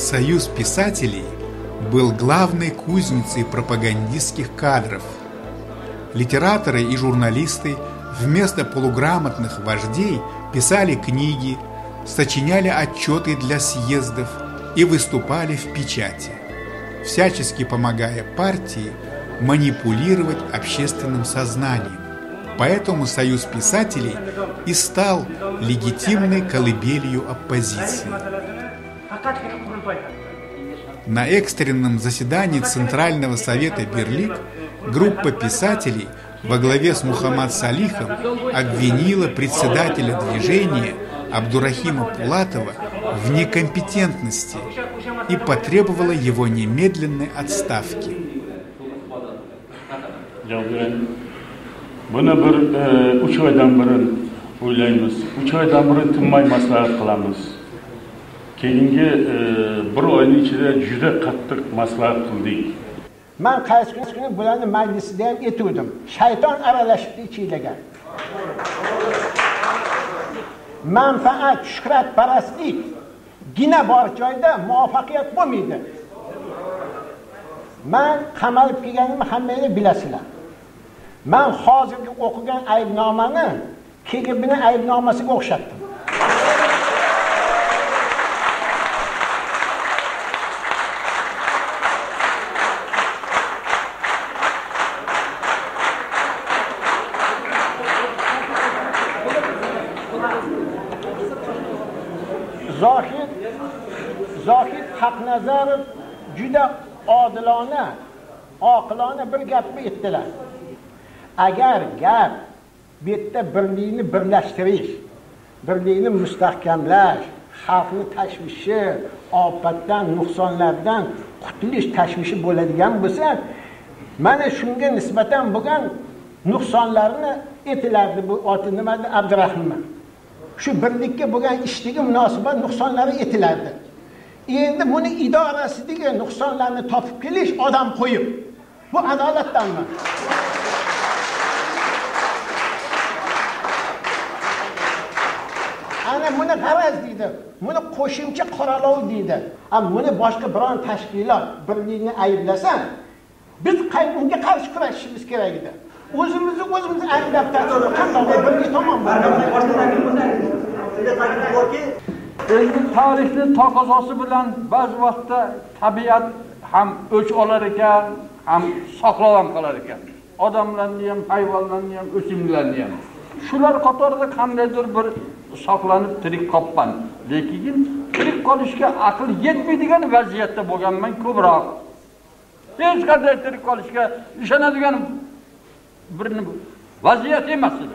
Союз писателей был главной кузницей пропагандистских кадров. Литераторы и журналисты вместо полуграмотных вождей писали книги, сочиняли отчеты для съездов и выступали в печати, всячески помогая партии манипулировать общественным сознанием. Поэтому Союз писателей и стал легитимной колыбелью оппозиции. На экстренном заседании Центрального совета Берлик группа писателей во главе с Мухаммад Салихом обвинила председателя движения Абдурахима Пулатова в некомпетентности и потребовала его немедленной отставки. Buni bir 3 oydan burun o'ylaymiz. 3 oydan burun tinmay maslahat qilamiz. Keyingi 1 oyning ichida juda qattiq maslahat qildik. Men qaysi kuni bularni majlisida ham aytdim. Shayton aralashibdi ichiga. Manfaat, shuhratparastlik gina bor joyda muvaffaqiyat bo'lmaydi. Men qamalib kelganimni hammanglar bilasizlar. Ben hozirgi o'qigan aybnomani KGB'ni aybnomasiga o'xshatdim. Zohid Haqnazarov juda odilona, oqilona bir gapni aytdilar. Agar gap bu yerda birlikni birlashtirish, birlikni mustahkamlash, xalqni tashvishi, ofatdan, nuqsonlardan qutulish tashvishi bo'ladigan bo'lsa, mana shunga nisbatan bo'lgan nuqsonlarni aytilardi. Bu oti nima edi? Abdurahimman. Shu birlikka bo'lgan ishdagi munosabat nuqsonlari aytilardi. Endi buni idorasidagi nuqsonlarni topib kelish odam qo'yib. Bu adolatdanmi? Ana buni g'araz deydi. Buni qo'shimcha qoralov deydi. Ammo buni boshqa biron tashkilot birlikni ayblasa, biz unga qarshi kurashishimiz kerak edi. O'zimizni anglab turib qanday birlik tomon endi tarixni taqozosi bilan ba'zi vaqtda tabiat ham o'ch olar ekan, ham saqlab ham qolar ekan. Odamlarni ham, hayvonlarni ham, o'simliklarni ham. Shular qatorida qandaydir bir saqlanib tirik qolgan. Lekin tirik qolishga aql yetmaydigan vaziyatda bo'lganman ko'proq. Hech qanday tirik qolishga ishonadigan bir vaziyat emas edi.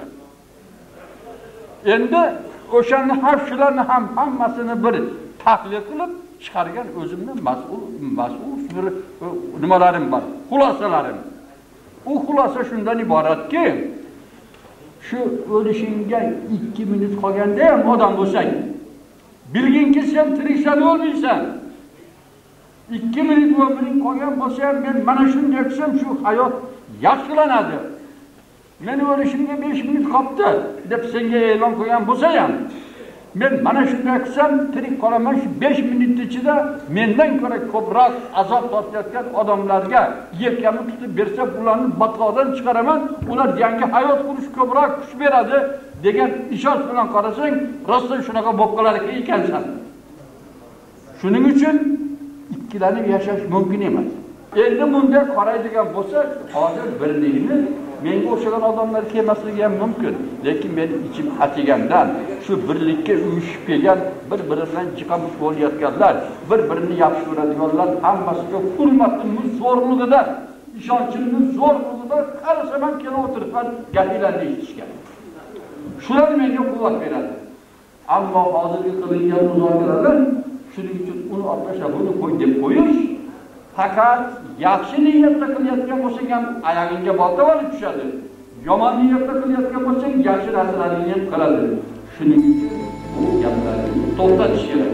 Endi o'shani ham shularni ham hammasini bir tahlil qilib chiqargan o'zimning mas'ul bir nimalarim bor, xulosalarim. U xulosa shundan iboratki, shu o'lishingga 2 minut qolganda ham odam bo'lsang, bilgin kelsa ham tiriksan o'lmaysan. 2 minut umring qolgan bo'lsa ham men mana shunday desam shu hayot yaxshilanadi. Men o'lishimga 5 minut qoldi deb senga e'lon qilgan bo'lsa ham, men mana shunday qilsam tirik qolaman. Shu 5 minut ichida mendan ko'ra ko'proq azob tortayotgan odamlarga yelkamni tutib bersa, ularni botqoqdan chiqaraman, ular yangi hayot qurish ko'proq kuch beradi degan ishonch bilan qarasang, rostdan shunaqa bo'lib qolar ekansan. Shuning uchun ikkilanib yashash mumkin emas. Endi bunday qaraydigan bo'lsa, hozir birlikni menga o'xshagan odamlar kelmasligi ham mumkin. Lekin men ichim atigandan shu birlikka uyushib kelgan, bir-biri bilan chiqamish bo'layotganlar, bir-birini yaxshi ko'radiganlar hammasiga hurmatimni zo'rligidan, ishonchimni zo'rligidan qarasam ham kelib o'tiribman, gaplarni eshitishgan. Shular menga quvvat beradi. Ammo hozirgi qilingan muzokaralar shuning uchun uni orqasha buni qo'y deb qo'yish fakat yaxshi niyatda qilayotgan bo'lsang ham oyog'ingga bolta olib tushadi. Yomon niyatda qilayotgan bo'lsang yaxshi narsalarni ham qiladi. Shuning uchun bu gaplarni to'xtatish kerak.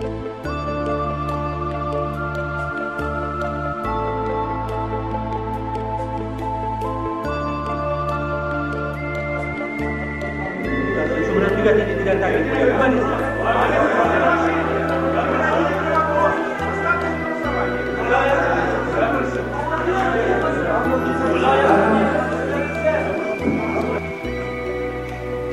Shu bilan tugatdik degan taklif qilyapman.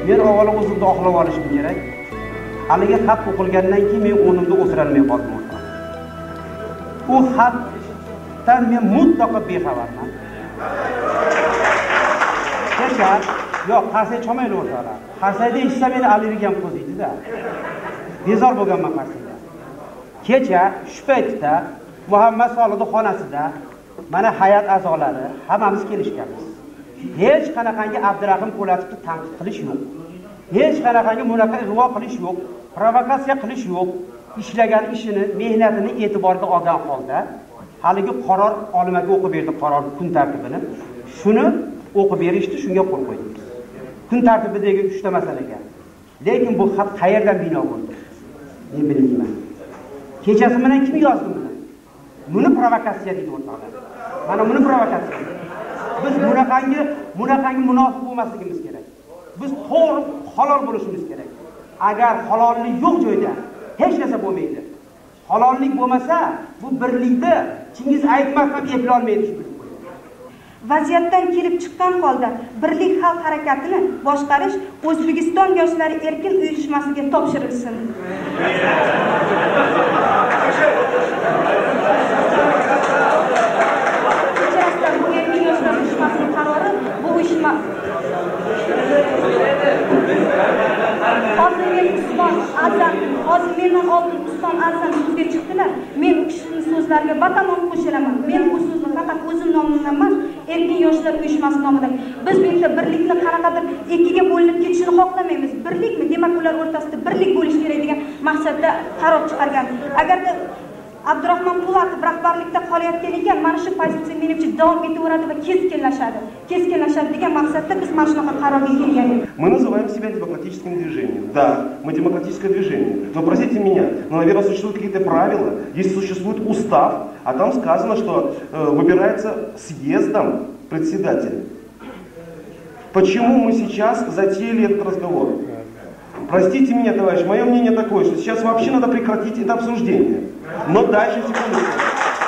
Men avvalo o'zimni oqlab olishim kerak. Haligi xat o'qilgandan keyin men o'rnimda o'tira olmay qoldim o'rtoq. U xatdan men mutlaqo bexabarman. Kecha, yo'q, qarsak chomayli o'rtoqlar. Qarsakda eshitsa meni allergiyam qo'ziydi-da. Bezor bo'lganman qarsakda. Kecha shu paytda Muhammad Solihning xonasida mana hay'at a'zolari hammamiz kelishganmiz. Hech qanaqangi Abdurahim Po'latovni tanqid qilish yo'q. Hech qanaqangi bunaqa ig'vo qilish yo'q, provokatsiya qilish yo'q. Ishlagan ishini, mehnatini e'tiborga olgan holda haligi qaror olimaga o'qib berdi, qaror kun tartibini. Shuni o'qib berishdi, shunga qo'l qo'ydik. Kun tartibidagi 3 ta masalaga. Lekin bu xat qayerdan bino bo'ldi? Men bilmayman. Kechasi bilan kim yozdi buni? Buni provokatsiya deydi o'rtoqlar. Mana buni provokatsiya. Biz bunaqangi munofiq bo'lmasligimiz kerak. Biz to'g'ri halol bo'lishimiz kerak. Agar halollik yo'q joyda hech narsa bo'lmaydi. Halollik bo'lmasa, bu birlikda Chingiz Aytmat ham eplay olmaydi shu. Vaziyatdan kelib chiqqan holda Birlik xalq harakatini boshqarish O'zbekiston yoshlari erkin uyushmasiga topshirilsin. Bu erkin yoshlar uyushmasining qarori bu uyushma hozir mendan oldin Usmon Azam so'zga chiqdilar. Men u kishining so'zlariga batamom qo'shilaman. Men bu so'zni faqat o'zim nomimdan emas, erkin yoshlar uyushmasi nomidan. Biz bu yerda birlikni qanaqadir ikkiga bo'linib ketishini xohlamaymiz. Birlikmi? Demak, ular o'rtasida birlik bo'lish kerak degan maqsadda qaror chiqargan. Agarda Abdurahmon Po'latov rahbarlikda qolayotgan ekan, mana shu pozitsiya menimcha davom etaveradi va keskinlashadi degan maqsadda biz mana shunaqa qarorga kelgan edik. Мы называем себя демократическим движением. Да, мы демократическое движение. Но простите меня, но, наверное, существуют какие-то правила. Если существует устав, а там сказано, что выбирается съездом председатель. Почему мы сейчас затеяли этот разговор? Простите меня, товарищ, мое мнение такое, что сейчас вообще надо прекратить это обсуждение. Но дальше, секундочку.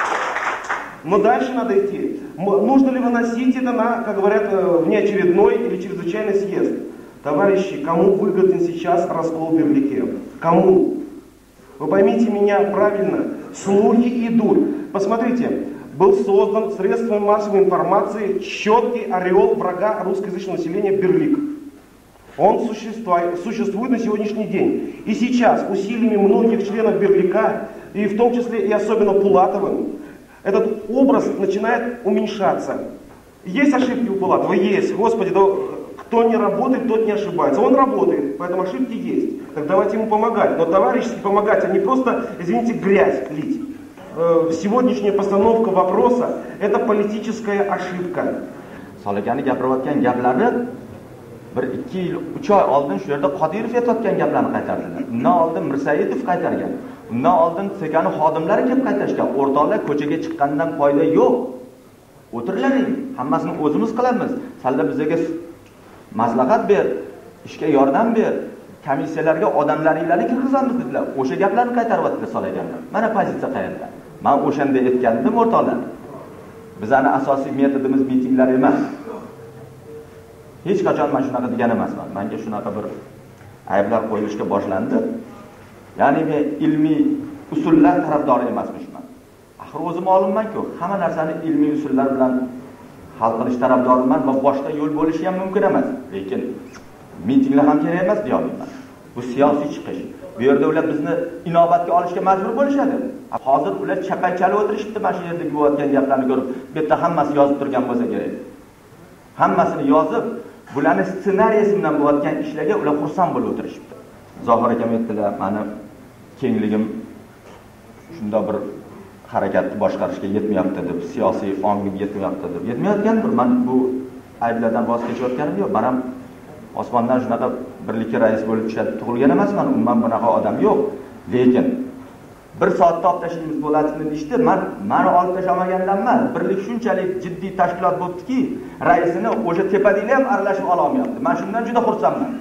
Но дальше надо идти. Нужно ли выносить это на, как говорят, внеочередной или чрезвычайный съезд? Товарищи, кому выгоден сейчас раскол в Берлике? Кому? Вы поймите меня правильно. Слухи идут. Посмотрите, был создан средствами массовой информации четкий ореол врага русскоязычного населения Берлик. Он существует на сегодняшний день. И сейчас усилиями многих членов Берлика, и в том числе и особенно Пулатовым, этот образ начинает уменьшаться. Есть ошибки у Пулатова? Есть. Господи, да кто не работает, тот не ошибается. Он работает, поэтому ошибки есть. Так давайте ему помогать. Но товарищески помогать, а не просто, извините, грязь лить. Сегодняшняя постановка вопроса – это политическая ошибка. Solakani gapirayotgan gaplari 1-2 yil 3 oy oldin shu yerda Qodirov aytayotgan gaplarni qaytardilar. Undan oldin Mirsayitov qaytargan. Undan oldin Sekani xodimlari kelib qaytarishgan. O'rtoqlar ko'chaga chiqqandan foyda yo'q. O'tirlaring, hammasini o'zimiz qilamiz. Salla bizga maslahat ber, ishga yordam ber, komissiyalarga odamlaringlarni kirgizamiz dedilar. O'sha gaplarni qaytaryaptilar Solakanlar. Mana pozitsiya qayerda? Men o'shanda aytgandim o'rtoqlar. Bizning asosiy metodimiz mitinglar emas. Hech qachon men shunaqa degan emasman. Menga shunaqa bir ayblar qo'yilishga boshlandi. Ya'ni men ilmiy usullar tarafdori emasman. Axir o'zim olimman-ku, hamma narsani ilmiy usullar bilan hal qilish tarafdoriman va boshqa yo'l bo'lishi ham mumkin emas. Lekin mitinglar ham kerak emas deya olmayman. Bu siyosiy chiqish. Bu yerda ular bizni inobatga olishga majbur bo'lishadi. Hozir ular chaqaychali o'tirishibdi, mana shu yerda bo'layotgan gaplarni ko'rib, bu yerda hammasi yozib turgan bo'lsa kerak. Hammasini yozib, bularning ssenariysi bilan bo'layotgan ishlarga ular xursand bo'lib o'tirishibdi. Zohir akam aytdilar, meni kengligim shunda bir harakatni boshqarishga yetmayapti deb, siyosiy ongim yetmayapti deb. Yetmayotgandir. Men bu ayblardan voz kechayotganim yo'q. Men ham osmondan shunaqa birlikka rais bo'lib tushadi tug'ilgan emasman. Umuman bunaqa odam yo'q. Lekin bir soatda olib tashlaymiz bo'ladimi deyishdi. Meni olib tashlamagandan emas. Birlik shunchalik jiddiy tashkilot bo'libdiki, raisini o'sha tepadilar ham aralashib ola olmayapti. Men shundan juda xursandman.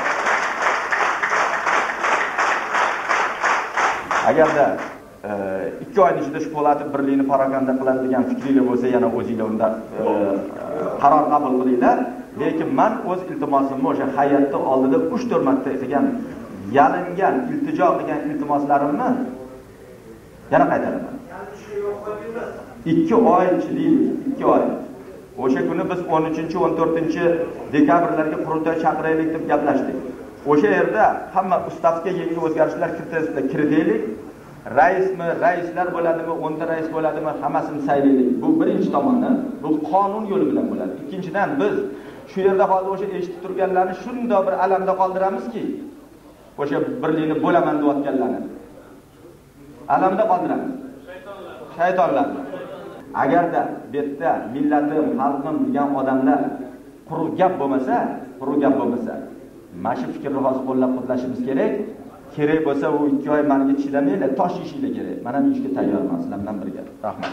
Agarda 2 oyning ichida shu Po'latov birlikni parokanda qiladi degan fikringlar bo'lsa, yana o'zinglar unda qaror qabul qilinglar. Lekin men o'z iltimosimni o'sha hay'atda oldida 3-4 marta qilgan, yalingan, iltijo qilgan iltimoslarimni yana qaytaraman. 2 oy ichida 2 oy. O'sha kuni biz 13-14 dekabrlarga qurultoy chaqiraylik deb gaplashdik. O'sha yerda hamma ustavga yangi o'zgarishlar kiritaylik. Raismi, raislar bo'ladimi, 10 ta rais bo'ladimi, hammasini saylaylik. Bu birinchi tomoni, bu qonun yo'li bilan bo'ladi. Ikkinchidan biz shu yerda hozir o'sha eshitib turganlarni shunday bir alamda qoldiramizki, o'sha birlikni bo'laman deyotganlarni alamda qoldiramiz. Shaytonlarni. Agarda bu yerda millatim, xalqim degan odamlar quruq gap bo'lmasa, mana shu fikrni hozir qo'llab-quvvatlashimiz kerak. Kerak bo'lsa u 2 oy menga chidamaylar, tosh ishinglar kerak. Mana men ishga tayyorman sizlar bilan birga. Rahmat.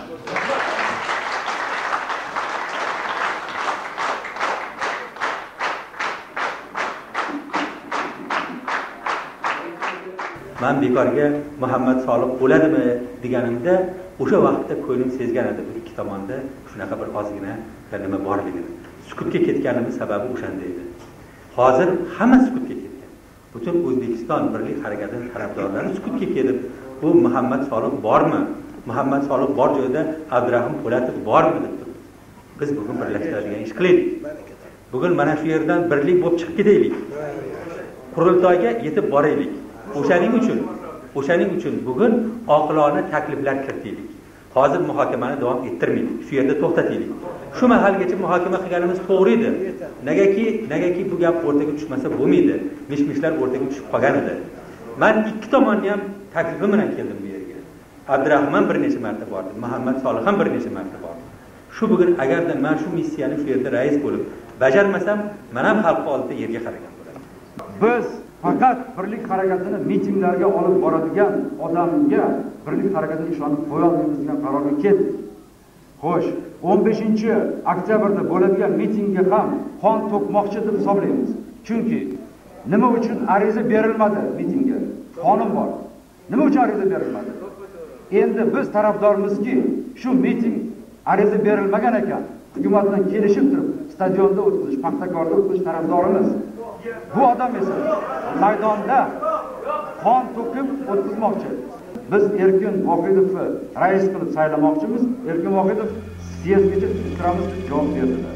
Men bekorga Muhammad Solih bo'ladimi deganimda, o'sha vaqtda ko'nglim sezgan edi, bu ikki tomonda shunaqa bir ozgina nima borligini. Sukutga ketganimiz sababi o'shanda edi. Hozir hamma sukutga ketgan. Butun O'zbekiston birlik harakatining tarafdorlari sukutga kelib, bu Muhammad Solih bormi? Muhammad Solih bor joyda Abdurahim Po'latov bormi deb turibdi. Biz bugun birlashtiradigan ish qilaylik. Bugun mana shu yerdan birlik bo'lib chiqib ketaylik. Qurultoyga yetib boraylik. O'shaning uchun bugun oqilona takliflar kiritaylik. Hozir muhokamani davom ettirmaylik. Shu yerda to'xtataylik. Shu mahalgacha muhokama qilganimiz to'g'ri edi. Negaki bu gap o'rtaga tushmasa bo'lmaydi. Mishmishlar o'rtaga tushib qolgan edi. Men ikki tomonni ham taklifim bilan keldim bu yerga. Abdurahmon bir necha marta bordi, Muhammad Solih ham bir necha marta bordi. Shu bugun agarda men shu missiyani shu yerda rais bo'lib bajarmasam, men ham xalq oldida yerga qaragan bo'laman. Biz faqat birlik harakatini mitinglarga olib boradigan odamga birlik harakatiga ishonib qo'ya olmaymiz degan qarorga keldik. Xo'sh, 15-oktyabrda bo'ladigan mitingga ham qon to'kmoqchi deb hisoblaymiz. Chunki nima uchun ariza berilmadi mitingga? Qonun bor. Nima uchun ariza berilmadi? Endi biz tarafdormizki, shu miting ariza berilmagan ekan, hukumat bilan kelishib turib, stadionda o'tkazish, Paxtakorda o'tkazish tarafdorimiz. Bu odam esa maydonda qon to'kib o'tkazmoqchi. Biz Erkin Vohidovni rais qilib saylamoqchimiz. Erkin Vohidov съездgacha turamiz deb javob berdilar.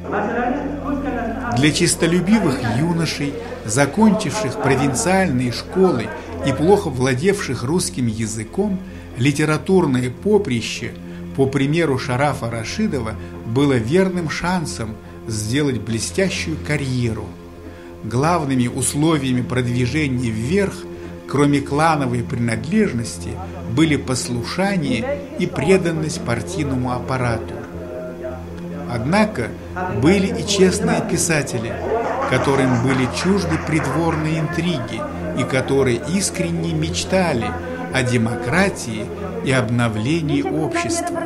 Для честолюбивых юношей, закончивших провинциальные школы и плохо владевших русским языком, литературное поприще, по примеру Шарафа Рашидова, было верным шансом сделать блестящую карьеру. Главными условиями продвижения вверх, кроме клановой принадлежности, были послушание и преданность партийному аппарату. Однако были и честные писатели, которым были чужды придворные интриги и которые искренне мечтали о демократии и обновлении общества.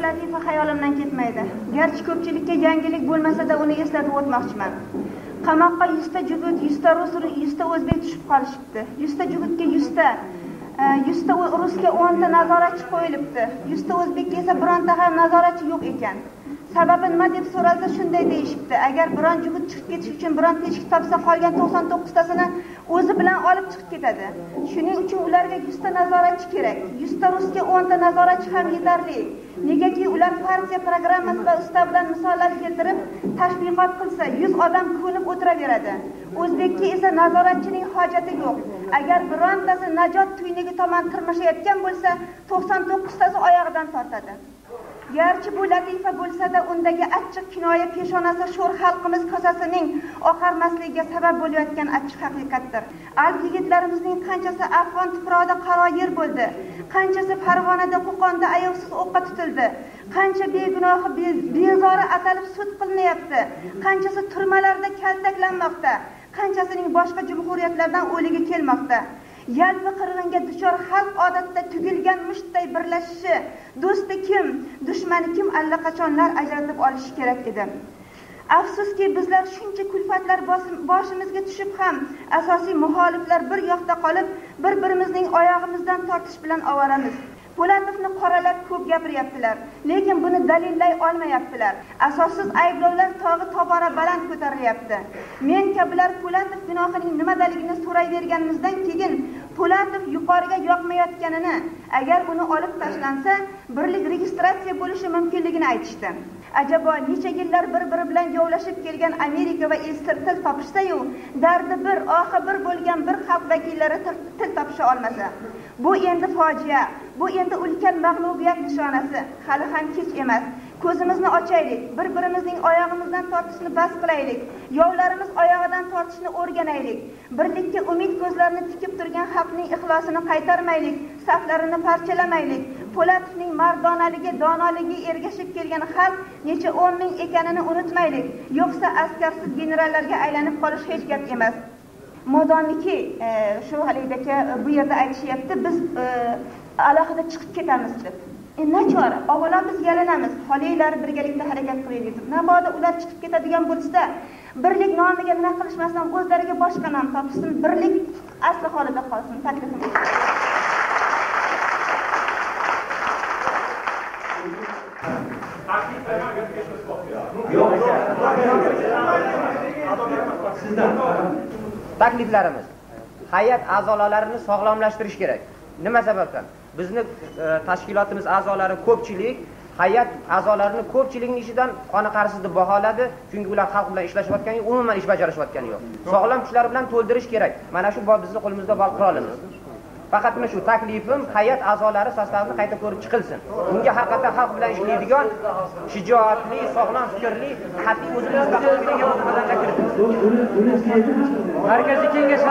Qamoqqa 100 ta jugut, 100 ta rus, 100 ta o'zbek tushib qolishibdi. 100 ta jugutga 100 ta, 100 ta rusga 10 ta nazoratchi qo'yilibdi. 100 ta o'zbekka esa bironta ham nazoratchi yo'q ekan. Sababi nima deb so'ralsa shunday deyishibdi. Agar biron jugut chiqib ketish uchun biron teshik topsa, qolgan 99 tasini o'zi bilan olib chiqib ketadi. Shuning uchun ularga 100 ta nazoratchi kerak. 100 ta rusga 10 ta nazoratchi ham yetarli. Negaki ular partiya programmasi va ustav bilan misollar keltirib tashviqot qilsa 100 odam ko'nib o'tiraveradi. O'zbekka esa nazoratchining hojati yo'q. Agar birontasi najot tuynigi tomon tirmashayotgan bo'lsa, 99 tasi oyog'idan tortadi. Garchi bu latifa bo'lsa-da, undagi achchiq kinoya peshonasi sho'r xalqimiz kosasining oqarmasligiga sabab bo'layotgan achchiq haqiqatdir. Alp yigitlarimizning qanchasi Afg'on tuprog'ida qaroyer bo'ldi, qanchasi Farg'onada, Qo'qonda ayovsiz o'qqa tutildi, qancha begunohi bezori atalib sud qilinyapti, qanchasi turmalarda kaltaklanmoqda, qanchasining boshqa jumhuriyatlardan o'ligi kelmoqda. Yalpi qirg'inga duchor xalq odatda tugilgan mushtday birlashishi, do'sti kim, dushmani kim allaqachonlar ajratib olishi kerak edi. Afsuski bizlar shuncha kulfatlar boshimizga tushib ham asosiy muxoliflar bir yoqda qolib, bir-birimizning oyog'imizdan tortish bilan ovoramiz. Po'latovni qoralab ko'p gapiryaptilar, lekin buni dalillay olmayaptilar. Asossiz ayblovlar tog'i tobora baland ko'tarilyapti. Men kabilar Po'latov gunohining nimadaligini so'rayverganimizdan keyin Po'latov yuqoriga yoqmayotganini, agar uni olib tashlansa, birlik registratsiya bo'lishi mumkinligini aytishdi. Ajabo necha yillar bir-biri bilan yovlashib kelgan Amerika va Isroil til topishsa-yu, dardi bir, oxi bir bo'lgan bir xalq vakillari til topisha olmasa. Bu endi fojia, bu endi ulkan mag'lubiyat nishonasi. Hali ham kech emas. Ko'zimizni ochaylik, bir-birimizning oyog'imizdan tortishni bas qilaylik, yovlarimiz oyog'idan tortishni o'rganaylik. Birlikka umid ko'zlarini tikib turgan xalqning ixlosini qaytarmaylik, saflarini parchalamaylik. Po'latovning mardonaligi, donoligiga ergashib kelgan xalq necha 10 ming ekanini unutmaylik, yo'qsa askarsiz generallarga aylanib qolish hech gap emas. Modomiki shu haligidagi bu yerda aytishyapti, biz alohida chiqib ketamiz deb. Nachora, avvalo biz yalanamiz, xolaylar birgalikda harakat qilaylik deb. Namoda ular chiqib ketadigan bo'lsa, birlik nomiga nima qilishmasdan o'zlariga boshqa nom topishsin, birlik asli holida qolsin. Taklifim. Takliflarimiz hay'at a'zolarini sog'lomlashtirish kerak. Nima sababdan? Bizni tashkilotimiz a'zolari ko'pchilik hay'at a'zolarini ko'pchilikning ishidan qoniqarsiz deb baholadi, chunki ular xalq bilan ishlashayotgani yo'q, umuman ish bajarishayotgani yo'q. Sog'lom kuchlar bilan to'ldirish kerak. Mana shu bizning qo'limizda bor qurolimiz. Faqat mana shu taklifim hay'at a'zolari sostavini qayta ko'rib chiqilsin. Bunga haqiqatan xalq bilan ishlaydigan, shijoatli, sog'lom fikrli, qat'iy o'zimiz baxtligiga odamlar kiritilsin. Markaziy kengash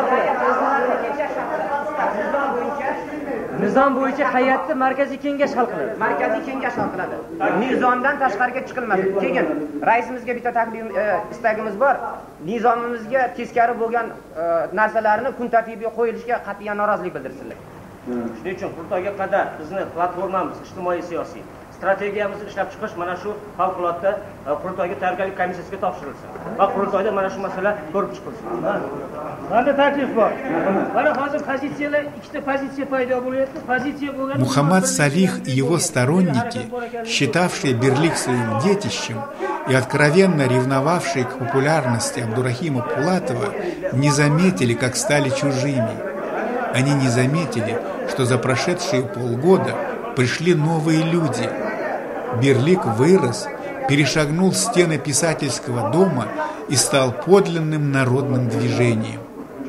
Nizom bo'yicha hay'atni markaziy kengash hal qiladi. Markaziy kengash hal qiladi. Nizomdan tashqariga chiqilmadi. Keyin raisimizga bitta taklif istagimiz bor. Nizomimizga teskari bo'lgan narsalarni kun tartibiga qo'yilishga qat'iyan norozilik bildirsinlar. Shuning uchun qurultoyga qadar bizni platformamiz ijtimoiy siyosiy strategiyamizni ishlab chiqish mana shu favqulodda qurultoyga tayyorgarlik komissiyasiga topshirilsin va qurultoyda mana shu masala ko'rib chiqilsin. Manda taklif bor. Mana hozir pozitsiyalar, ikkita pozitsiya paydo bo'lyapti. Pozitsiya bo'lgan Мухаммад Салих и его сторонники, считавшие Берлик своим детищем и откровенно ревновавшие к популярности Абдурахима Пулатова, не заметили, как стали чужими. Они не заметили, что за прошедшие полгода пришли новые люди. Берлик вырос, перешагнул стены писательского дома и стал подлинным народным движением.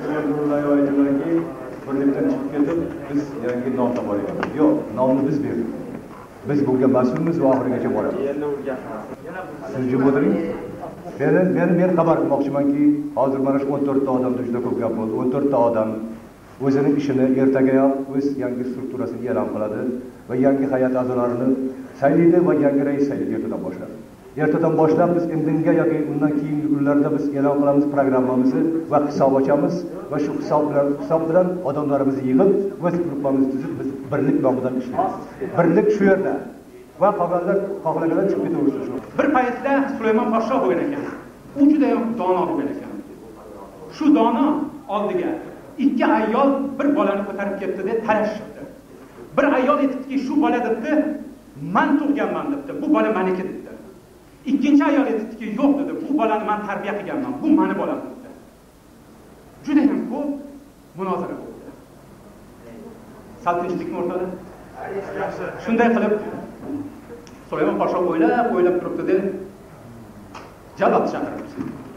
Biz bunga mas'ulmiz va oxirigacha boramiz. Siz jim o'tiring. Men xabar qilmoqchimanki, hozir mana shu 14 ta odamda juda ko'p gap bo'ldi. 14 ta odam o'zining ishini ertagayoq o'z yangi strukturasini e'lon qiladi va yangi hay'at a'zolarini saylaydi va yangi rais saylaydi ertadan boshlab. Ertadan boshlab biz indinga yoki undan keyingi kunlarda biz e'lon qilamiz programmamizni va hisob ochamiz va shu hisob bilan odamlarimizni yig'ib o'z guruhimizni tuzib biz birlik nomidan ishlaymiz. Birlik shu yerda va qolganlar xohlaganlar chiqib ketaversin shu. Bir paytda Sulaymon podsho bo'lgan ekan. U juda ham dono bo'lgan ekan. Shu dono oldiga ikki ayol bir bolani ko'tarib ketdi deb talashibdi. Bir ayol aytibdiki, shu bola debdi, men tug'ganman debdi. Bu bola meniki debdi. Ikkinchi ayol aytibdiki, yo'q dedi, bu bolani men tarbiya qilganman, bu meni bolam debdi. Juda ham ko'p munozara bo'ldi. Saltinchlikning o'rtada. Shunday qilib Sulaymon podsho o'ylab turibdi-da, jallod chaqiribdi.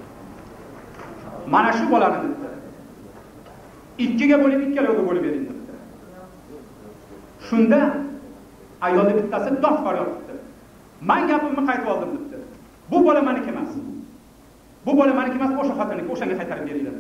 Mana shu bolani debdi. Ikkiga bo'lib, ikkaloviga bo'lib bering debdi. Shunda ayolning bittasi do'q faryod qildi. Men gapimni qaytib oldim debdi. Bu bola meniki emas. Bu bola meniki emas, o'sha xotiniki, o'shanga qaytarib beringlar.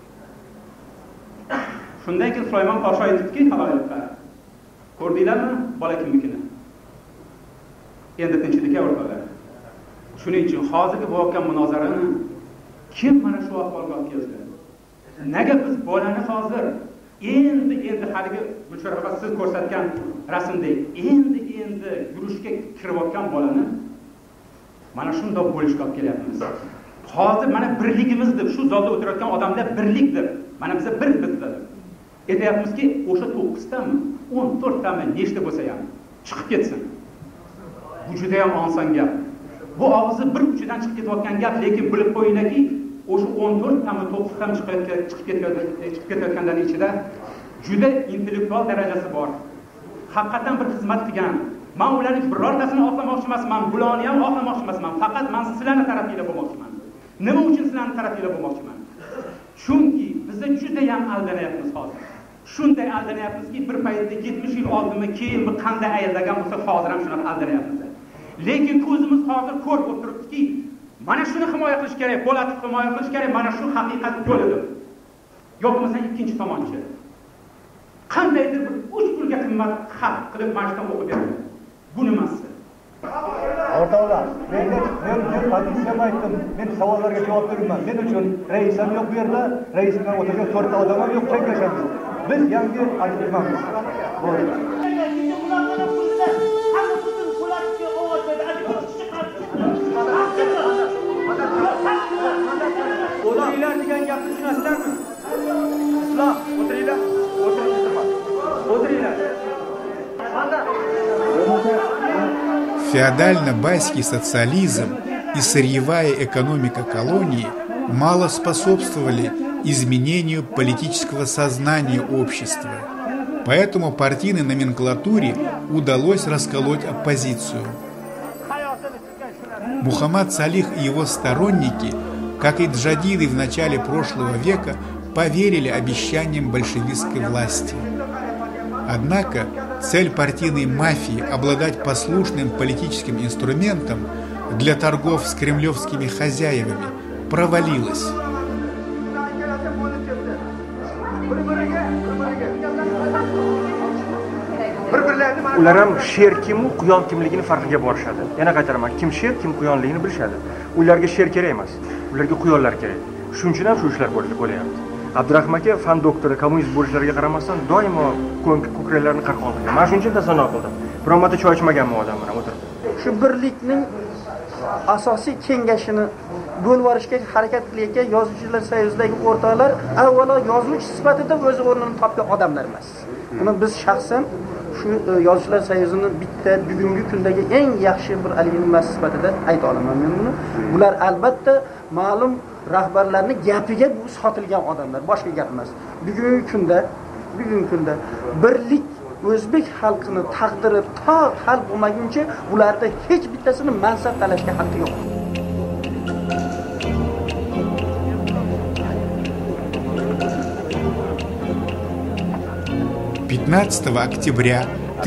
Shundan keyin Sulaymon podsho aytibdiki, xaloyiqqa, ko'rdinglarmi, bola kimnikini? Endi tinchlikka o'rtoqlar. Shuning uchun hozirgi bo'layotgan munozarani kim mana shu ahvolga olib keldi? Nega biz bolani hozir endi haligi Gulchehra opa siz ko'rsatgan rasmdek endi yurishga kirayotgan bolani mana shunday bo'lishga olib kelyapmiz. Hozir mana birligimiz deb shu zalda o'tirayotgan odamlar birlik deb, mana biz bir bizda deb aytayapmizki, o'sha 9 tami, 14 tami nechta bo'lsa ham chiqib ketsin. Bu juda ham oson gap. Bu og'zi bir uchidan chiqib ketayotgan gap, lekin bilib qo'yinglarki, o'sha 14 tami 9 tam chiqib ketayotgandan ichida juda intellektual darajasi bor. Haqiqatan bir xizmat qilgan. Men ularning birortasini oqlamoqchi emasman, bularni ham oqlamoqchi emasman. Faqat men sizlarning tarafingizda bo'lmoqchiman. Nima uchun sizlarning tarafingizda bo'lmoqchiman? Chunki biz juda ham aldanyapmiz hozir. Shunday aldanyapmizki, bir paytda 70 yil oldinmi, keyinmi qanday aylangan bo'lsa, hozir ham shunaqa aldanyapmiz. Lekin ko'zimiz hozir ko'rib o'tiribdiki, mana shuni himoya qilish kerak, Po'latov himoya qilish kerak, mana shu haqiqat yo'lidir. Yo'q bo'lmasa ikkinchi tomonchi. Qandaydir bir 3 pulga qimmat xat qilib majlisdan o'qib beradi. Bu nimasi? O'rtoqlar, men pozitsiyamni aytdim. Men savollarga javob beraman. Men uchun rais ham yo'q bu yerda, rais bilan o'tirgan 4 ta odam ham yo'q, changlashamiz. Biz yangi aktivamiz. O'tiringlar degan gapni tushunasizlarmi? Islom, o'tiringlar. O'tiringlar. Феодально-байский социализм и сырьевая экономика колонии мало способствовали изменению политического сознания общества. Поэтому партийной номенклатуре удалось расколоть оппозицию. Мухаммад Салих и его сторонники, как и джадиды в начале прошлого века, поверили обещаниям большевистской власти. Однако цель партийной мафии обладать послушным политическим инструментом для торгов с кремлевскими хозяевами провалилась. Ular ham sher kim, quyon kimligini farqiga borishadi. Yana qaytaraman, kim sher, kim quyonligini bilishadi. Ularga sher kerak emas, ularga quyonlar kerak. Shuning uchun ham shu ishlar bo'lyapti. Abdurahmon aka fan doktori, kommunist bo'lishlariga qaramasdan doimo ko'kraklarini qarqon qilgan. Men shuning uchun tasavvur qildim. Biron marta choy ichmaganman odam bilan o'tirib. Shu birlikning asosiy kengashini bo'lib yuborishga harakat qilayotgan Yozuvchilar soyuzidagi o'rtoqlar avvalo yozuvchi sifatida o'z o'rnini topgan odamlar emas. Buni biz shaxsan shu Yozuvchilar soyuzini bitta bugungi kundagi eng yaxshi bir nimasi sifatida ayta olaman men buni. Bular albatta ma'lum rahbarlarning gapiga bu sotilgan odamlar, boshqa gap emas. Bugungi kunda birlik o'zbek xalqini taqdiri to hal bo'lmaguncha ularda hech bittasini mansab talashga haqqi yo'q. 15 октября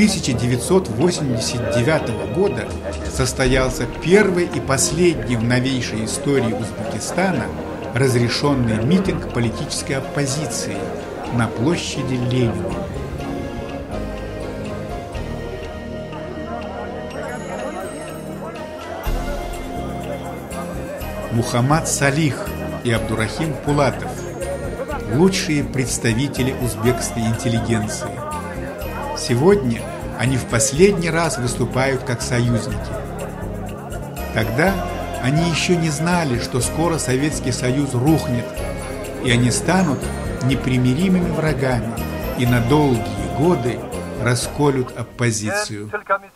1989 года состоялся первый и последний в новейшей истории Узбекистана разрешенный митинг политической оппозиции на площади Ленина. Мухаммад Салих и Абдурахим Пулатов – лучшие представители узбекской интеллигенции. Сегодня они в последний раз выступают как союзники. Тогда они еще не знали, что скоро Советский Союз рухнет, и они станут непримиримыми врагами и на долгие годы расколют оппозицию.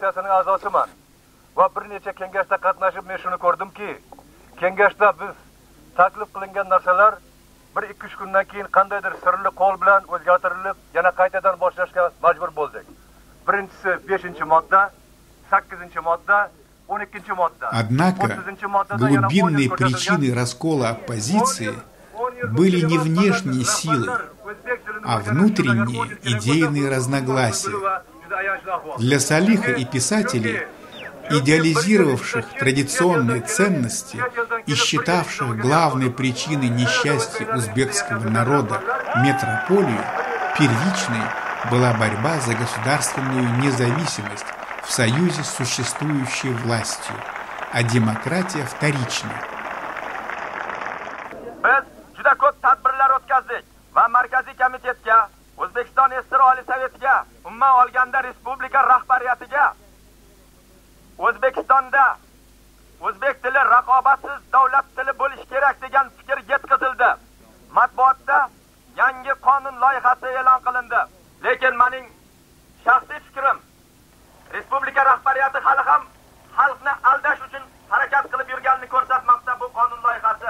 Kengashda biz taklif qilingan narsalar 1-2 kundan keyin qandaydir sirli qo'l bilan o'zgartirilib, yana qaytadan boshlashga majbur bo'ldik. Birinchisi 5-modda, 8-modda, 12-modda. Однако глубинные причины раскола оппозиции были не внешние силы, а внутренние идейные разногласия. Для Салиха и писателей, идеализировавших традиционные ценности и считавших главной причиной несчастья узбекского народа метрополию, первичной была борьба за государственную независимость в союзе с существующей властью, а демократия вторична. Biz juda ko'p tadbirlar o'tkazdik va markaziy komitetga, O'zbekiston Isroil Oliy Sovetiga, umuman olganda respublika rahbariyatiga O'zbekistonda o'zbek tili raqobatsiz davlat tili bo'lishi kerak degan fikr yetkazildi. Matbuotda yangi qonun loyihasi e'lon qilindi. Lekin mening shaxsiy fikrim Respublika rahbariyati hali ham xalqni aldash uchun harakat qilib yurganini ko'rsatmoqda bu qonun loyihasi.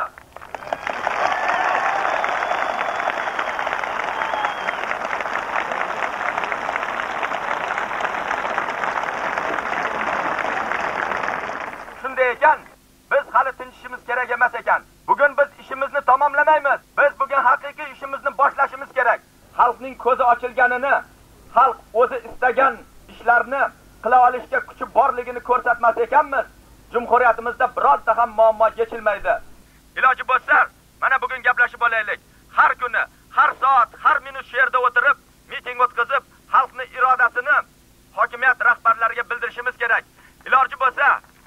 Shunday ekan, biz hali tinchishimiz kerak emas ekan. Bugun biz ishimizni tamomlamaymiz. Biz bugun haqiqiy ishimizni boshlashimiz kerak. Xalqning ko'zi ochilganini, xalq o'zi istagan ishlarni qila olishga kuchi borligini ko'rsatmas ekanmiz, jumhuriyatimizda birorta ham muammo yechilmaydi. Iloji bo'lsa, mana bugun gaplashib olaylik. Har kuni, har soat, har minut shu yerda o'tirib, miting o'tkazib, xalqning irodasini hokimiyat rahbarlariga bildirishimiz kerak. Iloji bo'lsa.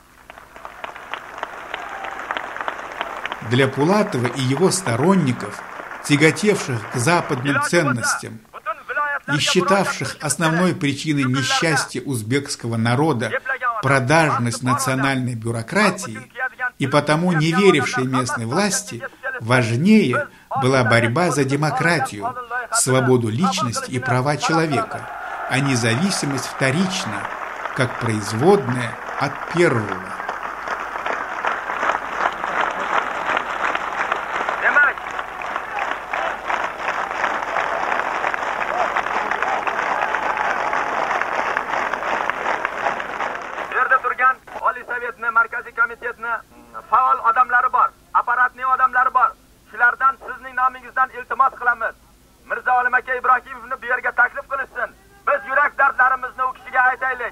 Для Пулатова и его сторонников, тяготевших к западным ценностям и считавших основной причиной несчастья узбекского народа продажность национальной бюрократии и потому не верившей местной власти, важнее была борьба за демократию, свободу личности и права человека, а независимость вторична, как производная от первого. Faol odamlari bor, apparatning odamlari bor. Shulardan sizning nomingizdan iltimos qilamiz. Mirzo Olim aka Ibrohimovni bu yerga taklif qilishsin. Biz yurak dardlarimizni u kishiga aytaylik.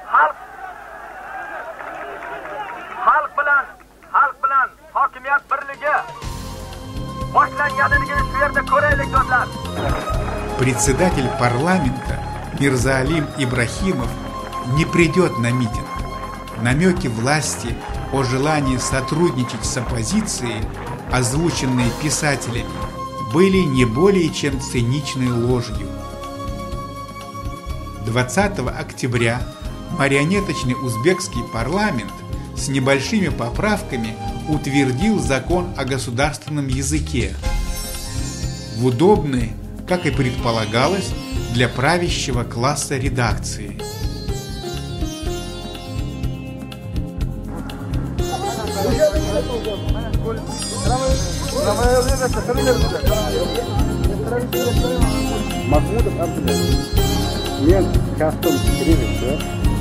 Xalq bilan hokimiyat birligi boshlanganini shu yerda ko'raylik do'stlar. Председатель парламента Мирза-Алим Ибрахимов не придет на митинг. Намеки власти о желании сотрудничать с оппозицией, озвученные писателями, были не более чем циничной ложью. 20 октября марионеточный узбекский парламент с небольшими поправками утвердил закон о государственном языке, в удобной, как и предполагалось, для правящего класса редакции. Mahmudov Abdulaziz. Men kastum kirishda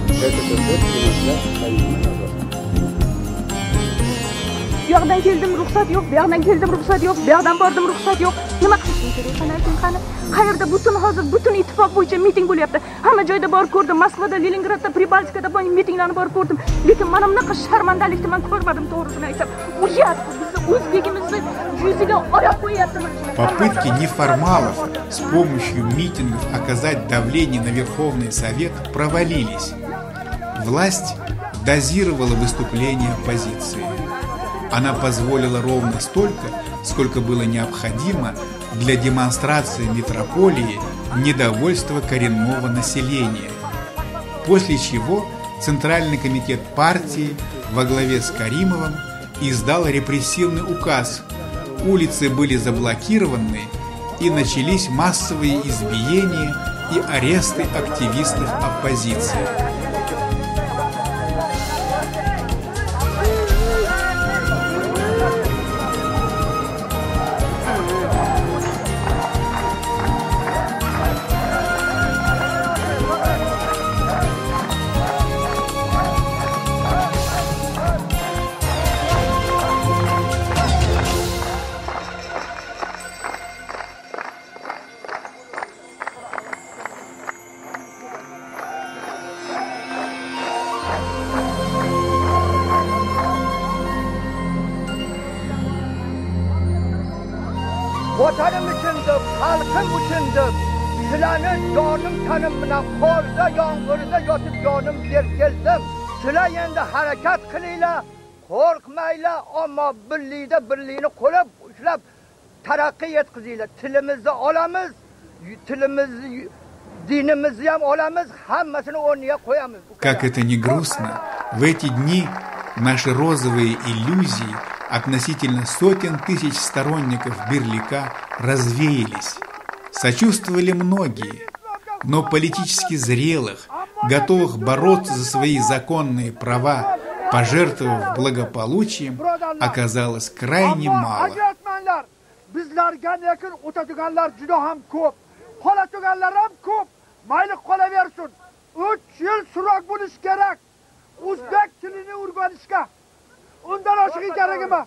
Bu yoqdan keldim, ruxsat yo'q, bu yoqdan keldim, ruxsat yo'q, bu yoqdan bordim, ruxsat yo'q. Nima qilishim kerak? Qani? Qayerda butun ittifoq bo'yicha miting bo'lyapti. Hamma joyda borib ko'rdim. Moskvada, Leningradda, Pribaltikada bo'lgan mitinglarni borib ko'rdim. Lekin mana bunaqa sharmandalikni men ko'rmadim, to'g'risini aytsam. Uyat, bizni o'zbegimizni yuziga oyoq qo'yaptimi? Попытки неформалов с помощью митингов оказать давление на Верховный Совет провалились. Власть дозировала выступления оппозиции. Она позволила ровно столько, сколько было необходимо для демонстрации метрополии недовольства коренного населения. После чего Центральный комитет партии во главе с Каримовым издал репрессивный указ. Улицы были заблокированы и начались массовые избиения и аресты активистов оппозиции. Vatanim uchundir, xalqim uchundir. Sizlarni jonim tanim bilan qorda, yomg'irda yotib jonim berkeldim. Sizlar endi harakat qilinglar, qo'rqmanglar, ammo birlikni qo'lab ushlab taraqqiy yetkazinglar. Tilimizni olamiz, tilimizni, dinimizni ham olamiz, hammasini o'rniga qo'yamiz. Как это не грустно, в эти дни наши розовые иллюзии относительно сотен тысяч сторонников Берлика развеялись. Сочувствовали многие, но политически зрелых, готовых бороться за свои законные права, пожертвовав благополучием, оказалось крайне мало. Bizlarga lekin o'tadiganlar juda ham ko'p. Qoladiganlar ham ko'p. Mayli qolaversin. 3 yil surak bo'lish kerak. O'zbek tilini o'rganishga. Undan oshig'i kerak emas.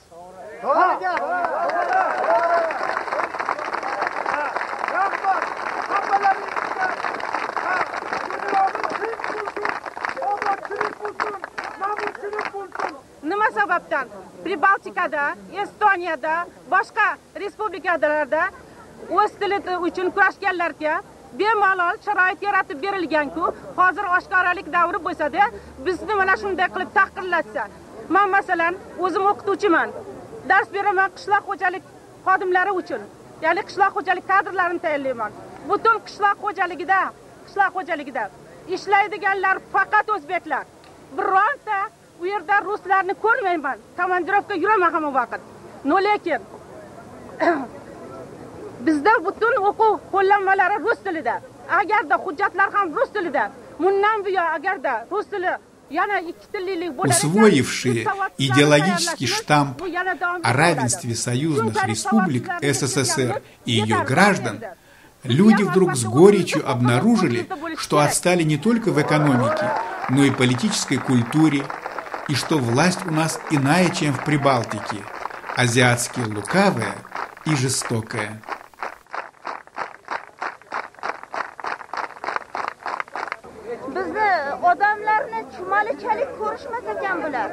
Nima sababdan Pribaltikada, Estoniyada, boshqa respublikalarda o'z tili uchun kurashganlarga bemalol sharoit yaratib berilgan-ku, hozir oshkoralik davri bo'lsa-da, bizni mana shunday qilib tahqirlatsa. Men masalan, o'zim o'qituvchiman. Dars beraman qishloq xo'jalik xodimlari uchun. Ya'ni qishloq xo'jalik kadrlarini tayyorlayman. Butun qishloq xo'jaligida ishlaydiganlar faqat o'zbeklar. Bironta u yerda ruslarni ko'rmayman. Komandirovka yuraman hamma vaqt. No lekin bizda butun o'quv qo'llanmalari rus tilida. Agarda hujjatlar ham rus tilida, bundan buyon agarda rus tili yana ikki tillilik bo'lar ekan, усвоившие идеологический штамп о равенстве союзных республик СССР и ее граждан, люди вдруг с горечью обнаружили, что отстали не только в экономике, но и политической культуре, и что власть у нас иная, чем в Прибалтике, азиатски лукавая и жестокая. Odamlarni chumalachalik ko'rishmas ekan bular.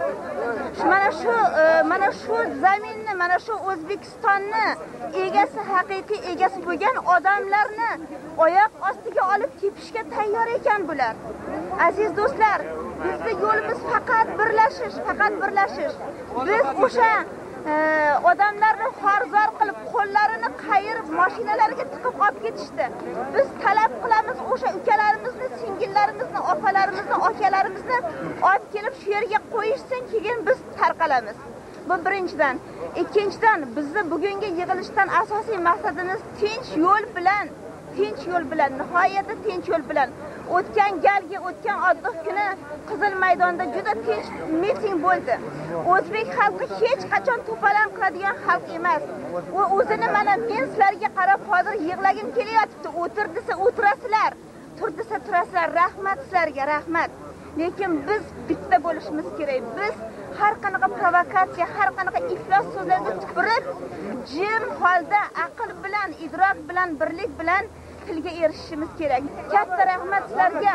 Mana shu zaminni, mana shu O'zbekistonni egasi, haqiqiy egasi bo'lgan odamlarni oyoq ostiga olib tepishga tayyor ekan bular. Aziz do'stlar, bizning yo'limiz faqat birlashish. Biz o'sha odamlarni xorzor qilib, qo'llarini qayirib, mashinalarga tiqib olib ketishdi. Biz talab qilamiz o'sha ukalarimizni, singillarimizni, opalarimizni, akalarimizni olib kelib shu yerga qo'yishsin, keyin biz tarqalamiz. Bu birinchidan. Ikkinchidan, bizni bugungi yig'ilishdan asosiy maqsadimiz tinch yo'l bilan, nihoyatda tinch yo'l bilan. O'tgan oddiy kuni Qizil maydonda juda tinch miting bo'ldi. O'zbek xalqi hech qachon to'palan qiladigan xalq emas. U o'zini mana men sizlarga qarab hozir yig'lagim kelyapti. O'tir desa o'tirasizlar, tur desa turasizlar. Rahmat sizlarga, rahmat. Lekin biz bitta bo'lishimiz kerak. Biz har qanaqa provokatsiya, har qanaqa iflos so'zlarga tupurib, jim holda aql bilan, idrok bilan, birlik bilan tilga erishishimiz kerak. Katta rahmat sizlarga.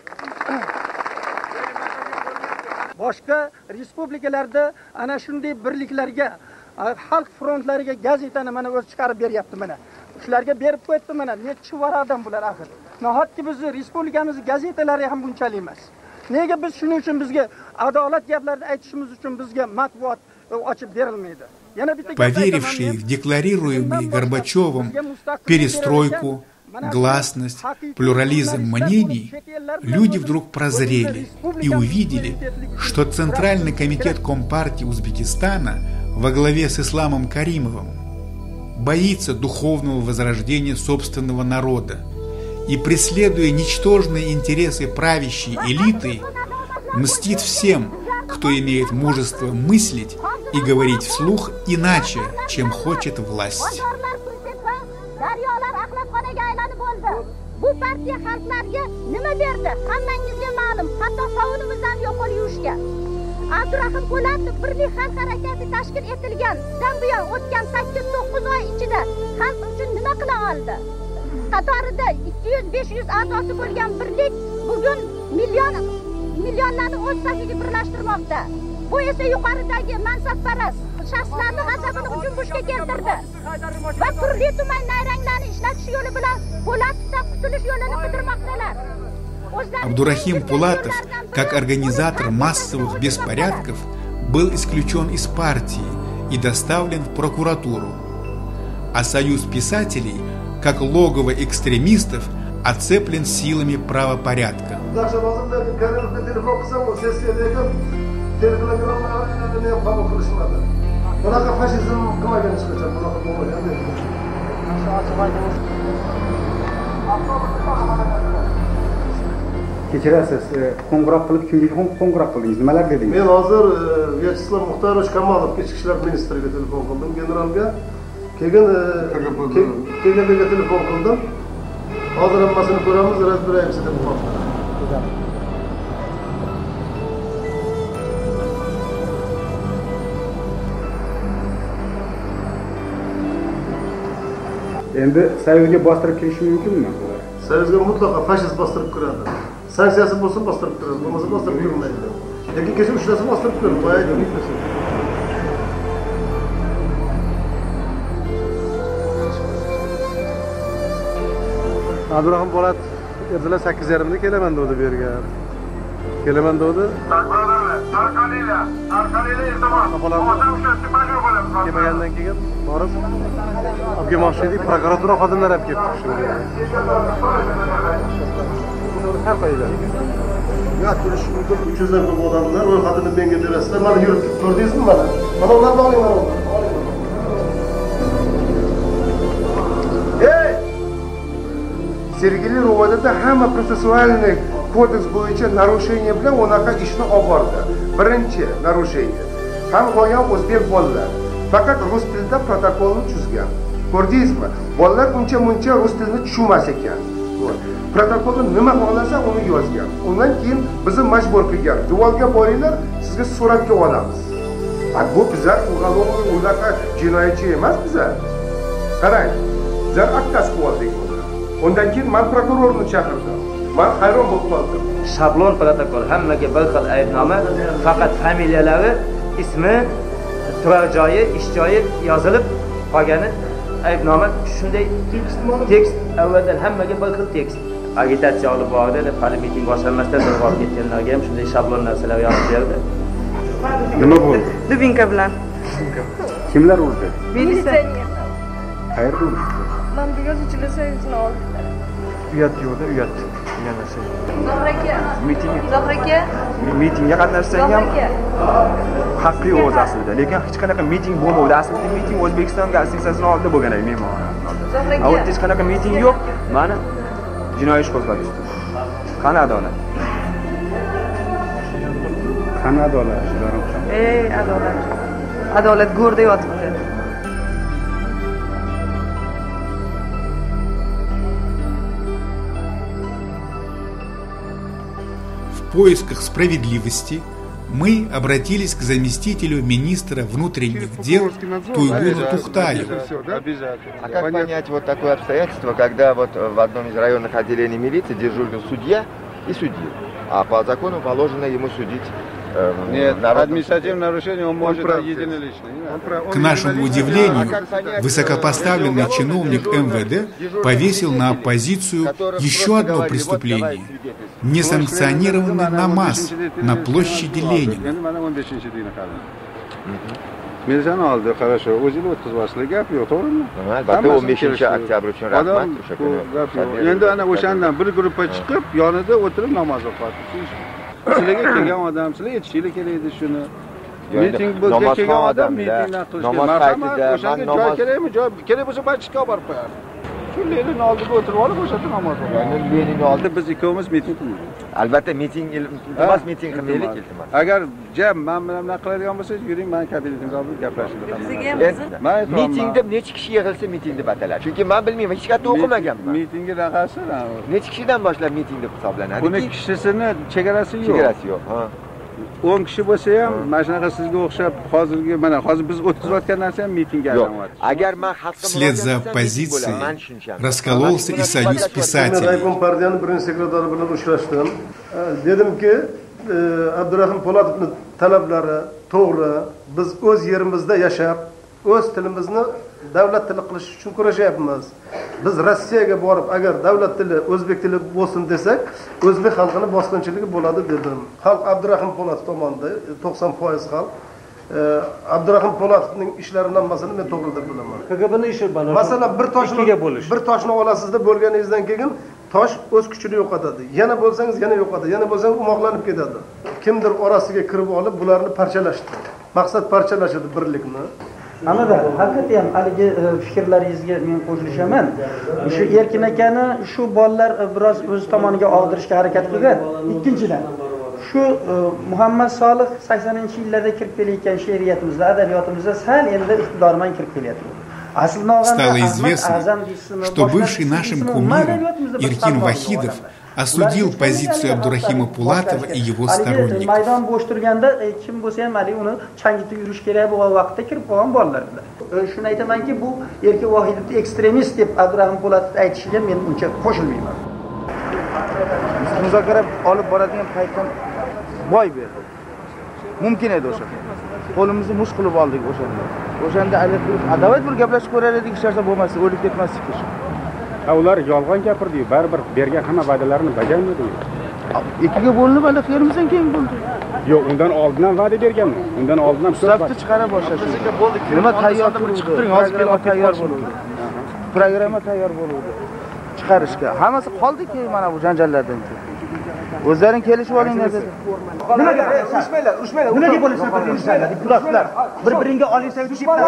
Boshqa respublikalarda ana shunday birliklarga, xalq frontlariga gazetani mana o'zi chiqarib beryapti mana. Shularga berib qo'yibdi mana. Necha varadam bular axir. Nahotki bizning respublikamizning gazetalari ham bunchalik emas. Nega biz shuning uchun bizga adolat gaplarini aytishimiz uchun bizga matbuot ochib berilmaydi? Поверившие в декларируемый Горбачевым перестройку, гласность, плюрализм мнений, люди вдруг прозрели и увидели, что Центральный комитет Компартии Узбекистана во главе с Исламом Каримовым боится духовного возрождения собственного народа и, преследуя ничтожные интересы правящей элиты, мстит всем, кто имеет мужество мыслить и говорить вслух иначе, чем хочет власть. Bu partiya xalqlarga nima berdi? Hammangizga ma'lum, hatto sovunimizni ham yo'q qilib yurishgan. Abdurahim Po'latov Birlik xalq harakati tashkil etilgandan buyon o'tgan 8-9 oy ichida xalq uchun nima qila oldi? Qatorida 200-500 a'zosi bo'lgan birlik bugun millionlarni o'z safiga birlashtirmoqda. Bu esa yuqoridagi mansabparast shaxslarning g'azabini junbushga keltirdi va turli tuman nayranglarni ishlatish yo'li bilan Po'latovdan qutulish yo'lini qidirmoqdalar. Абдурахим Пулатов, как организатор массовых беспорядков, был исключен из партии и доставлен в прокуратуру. А Союз писателей, как логово экстремистов, оцеплен силами правопорядка. Kechirasiz, qo'ng'iroq qilib, kimga qo'ng'iroq qildingiz? Nimalar dedingiz? Men hozir Vyacheslav Muxtarovich Kamalovga ichki ishlar ministriga telefon qildim, generalga. Keyin KGBga telefon qildim. Hozir hammasini ko'ramiz, разбираемся deb qo'ydi. Endi Soyuzga bostirib kirish mumkinmi? Soyuzga mutlaqo fashist bostirib kiradi. Sanksiyasi bo'lsa bostirib kiradi, bo'lmasa bostirib kirmaydi. Lekin kecha ushlasa bostirib kiradi, qo'yadi. Abdurahim Po'lat ertalar 8:30da kelaman degdi bu yerga. Kelaman degdi. Kelmagandan keyin borib olib kelmoqchi edik, prokuratura xodimlari olib kelib turishdi. Har qayda. Ya turish mumkin 300 dan ko'p odamlar ro'yxatini menga berasizlar. Mana yurib ko'rdingizmi mana? Mana ularni olinglar. Ey! Sergeli Rovodada hamma protsessualniy kodeks bo'yicha narusheniya bilan unaqa ishni olib bordi. Birinchi narusheniya. Ham qolgan o'zbek bolalar. Faqat rus tilida protokolni tuzgan. Ko'rdingizmi? Bolalar uncha-muncha rus tilini tushunmas ekan. Protokolni nima xohlasa uni yozgan. Undan keyin bizni majbur qilgan. Duvalga boringlar, sizga suratga olamiz. Bu bizlar uyg'oqlar unaqa jinoyatchi emas bizlar. Qarang, bizlar aktas qildik. Undan keyin men prokurorni chaqirdim. Men hayron bo'lib qoldim. Shablon protokol, hammaga bir xil aybnoma, faqat familiyalari, ismi, turar joyi, ish joyi yozilib qolgani aybnoma shunday tekst avvaldan hammaga bir xil tekst. Agitatsiya olib bordi, hali miting boshlanmasdan bir borib ketganlarga ham shunday shablon narsalar yozib berdi. Nima bo'ldi? Dubinka bilan. Kimlar urdi? Militsioner. Qayerda urishdi? Mana yozuvchilar soyuzini oldi. Uyat yo'qda, uyat. Yana şey. Zohraka. Mitingga qatnashsang ham haqqi o'z aslida. Lekin hech qanaqa miting bo'lmadi. Aslida miting O'zbekiston Konstitutsiyasining oldida bo'lgan edi me'morlar. Avval hech qanaqa miting yo'q. Mana jinoiy ish qo'zg'atildi. Qani adolat? Qani adolat? Adolat. Adolat go'rda yotibdi. В поисках справедливости мы обратились к заместителю министра внутренних дел Туйгуну Тухтаеву. А как понять вот такое обстоятельство, когда вот в одном из районных отделений милиции дежурил судья и судил, а по закону положено ему судить Нет, административное нарушение он может единолично. К нашему удивлению, высокопоставленный чиновник МВД повесил на оппозицию еще одно преступление – несанкционированный намаз на площади Ленина. Milzani oldi, qarasho, o'zini o'tkazmaslik gap yo'q, to'g'rimi? Albatta 15 oktyabr uchun rahmat o'sha kuni. Endi ana o'shandan bir guruhga chiqib, yonida o'tirib namoz o'qiyapti. Sizlarga kelgan odam, sizlar yetishinglar kerak edi shuni. Miting bo'lsa kelgan odam mitingdan qilishga marhamat, o'shanga joy kerakmi? Joy kerak bo'lsa masjidga olib borib qo'yadi. Shu Lenin oldiga o'tirib olib o'sha yerda namoz o'qiydi. Lenin oldi biz ikkovimiz miting qildik. Albatta miting, iltimos miting qilmaylik, iltimos. Agar jam men bilan nima qiladigan bo'lsangiz, yuring, men kabinetimga olib gaplashamiz. Mitingda necha kishi yig'ilsa miting deb ataladi. Chunki men bilmayman, hech qayerda o'qimaganman. Mitingga raqasi necha kishidan boshlab miting deb hisoblanadi? Buni kishisini chegarasi yo'q. Chegarasi yo'q, ha. 10 kishi bo'lsa ham, mana shunaqa sizga o'xshab hozirgi mana hozir biz o'tkazayotgan narsa ham mitingga aylanyapti. Agar men xalqqa Вслед за оппозицией раскололся и союз писателей. Raykom partiyani birinchi sekretari bilan uchrashdim. Dedimki, Abdurahim Po'latovning talablari to'g'ri. Biz o'z yerimizda yashab, o'z tilimizni davlat tili qilish uchun kurashyapmiz. Biz Rossiyaga borib, agar davlat tili o'zbek tili bo'lsin desak, o'zbek xalqini bosqinchiligi bo'ladi dedim. Xalq Abdurahim Po'latov tomonda 90% xalq. Abdurahim Po'latovning ishlarini hammasini men to'g'ri deb bilaman. KGBning ishi balo. Masalan, bir toshni olasiz deb bo'lganingizdan keyin tosh o'z kuchini yo'qotadi. Yana bo'lsangiz yana yo'qotadi. Yana bo'lsangiz umoqlanib ketadi. Kimdir orasiga kirib olib, bularni parchalashdi. Maqsad parchalash edi birlikni. Anada, haqiqatda ham haligi fikrlaringizga men qo'shilaman. Shu Erkin akani shu bolalar biroz o'z tomoniga og'dirishga harakat qilgan. Ikkinchidan, shu Muhammad Solih 80-yillarda kirib kelayotgan she'riyatimizda, adabiyotimizda sal endi iqtidorman kirib kelyapti. Стало известно, что бывший нашим кумиром Иркин Вахидов осудил позицию Абдурахима Пулатова и его сторонников. Maydon bo'sh turganda kim bo'lsa ham hali uni changitib yurish kerak bo'lgan vaqtda kirib qolgan bolalardir. Shuni aytamanki, bu Erkin Vahidovni ekstremist deb Abdurahim Pulatovni aytishiga men uncha qo'shilmayman. Muzokara olib boradigan paytdan boy berdi. Mumkin edi o'sha. Qo'limizni muz qilib oldik o'shanda. O'shanda adovat bir gaplashib ko'rar edik, hech narsa bo'lmasa, o'lib ketmasdik shu. Ular yolg'on gapirdi-yu, baribir bergan hamma va'dalarini bajarmadi. Ikkiga bo'linib hali fermizdan keyin bo'ldi. Yo'q, undan oldin ham va'da berganmi? Undan oldin ham hisobni chiqara boshladi. Nima tayyor chiqib turing, hozir kelib tayyor bo'ldi. Programma tayyor bo'ldi. Chiqarishga. Hammasi qoldi keyin mana bu janjallardan keyin. O'zlaring kelishib olinglar dedi. Nimaga urushmaylar? Nimaga bo'lishadi? Kulotlar. Bir-biringga olinglar,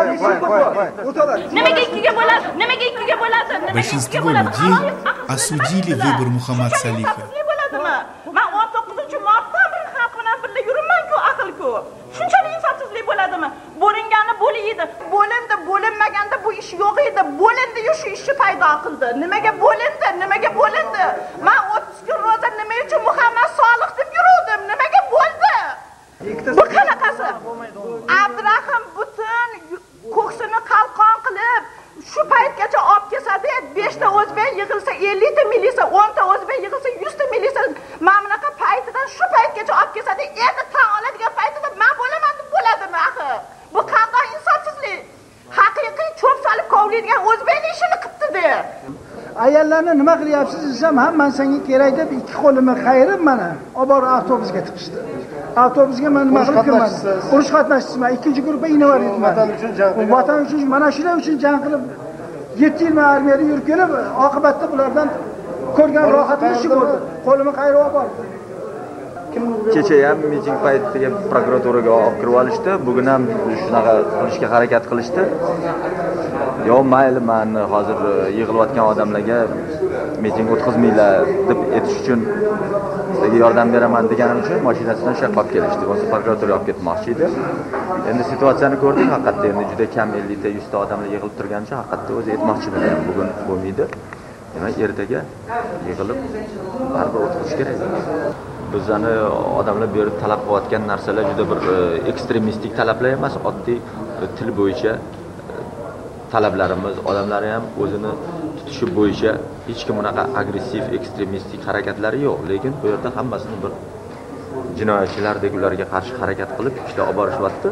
Nimaga ikkiga bo'ladi? Nimaga ikkiga bo'ladi? Большинство людей осудили выбор Мухаммад Салиха. Men 19-martdan beri xalq bilan birga yuribman-ku, aql-ku. Shunchalik insofsizlik bo'ladimi? Bo'lingani bo'liydi. Bo'lindi, bo'linmaganda bu ish yo'q edi. Bo'lindi-yu shu ishni paydo qildi. Nimaga bo'lindi? Men 30 kun ro'za nima uchun Muhammad Solih deb yuruvdim? Nimaga bo'ldi? Bu qanaqasi? Abdurahim butun ko'ksini qalqon qilib shu paytgacha olib kelsa-da, 5 ta o'zbek yig'ilsa 50 ta milisa, 10 ta o'zbek yig'ilsa 100 ta milisa, mana bunaqa paytidan shu paytgacha olib kelsa-da, endi tan oladigan paytida men bo'laman deb bo'ladimi, axir? Bu qanday insofsizlik? Haqiqiy cho'p solib kovlaydigan o'zbekning ishini qildi-da. Ayollarni nima qilyapsiz desam, ham men senga kerak deb ikki qo'limni qayirib mana olib borib avtobusga tiqishdi. Avtobusga men nima qilib kelmadim. Urush qatnashchiman, ikkinchi guruhga invalid. Vatan uchun jang qilgan. Vatan uchun mana shular uchun jang qilib 7 yil armiyada yurib kelib, oqibatda bulardan ko'rgan rohatim shu bo'ldi. Qo'limni qayirib olib bordim. Kecha ham miting paytiga prokuraturaga olib kirib olishdi. Bugun ham shunaqa qilishga harakat qilishdi. Yo mayli, men hozir yig'ilayotgan odamlarga miting o'tkazmanglar deb aytish uchun sizlarga yordam beraman deganim uchun mashinasidan shaqab kelishdi. O'zi prokuraturaga olib ketmoqchi edi. Endi situatsiyani ko'rdik, haqiqatda endi juda kam 50 ta 100 ta odamlar yig'ilib turgancha haqiqatda o'zi aytmoqchi edim. Bugun bo'lmaydi. Demak, ertaga yig'ilib baribir o'tkazish kerak. Bizani odamlar berib talab qilayotgan narsalar juda bir ekstremistik talablar emas, oddiy til bo'yicha talablarimiz, odamlar ham o'zini tutishi bo'yicha hech kim unaqa agressiv, ekstremistik harakatlari yo'q, lekin bu yerda hammasini bir jinoyatchilardek ularga qarshi harakat qilib ishlar olib borishyapti.